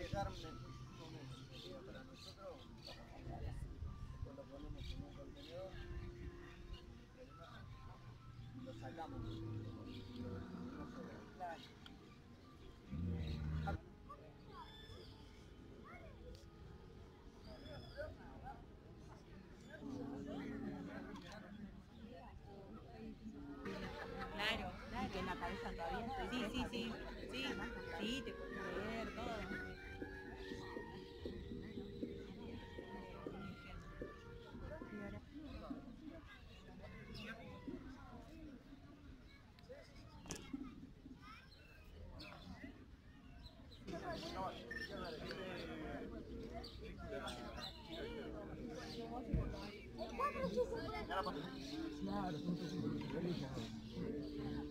llegar un momento para nosotros, después lo ponemos en un contenedor, lo sacamos, no se recicla. Claro, Y que en la cabeza todavía estoy sí, sí, fresca, sí, ¿viste? sí, sí, te puedo leer todo. Claro,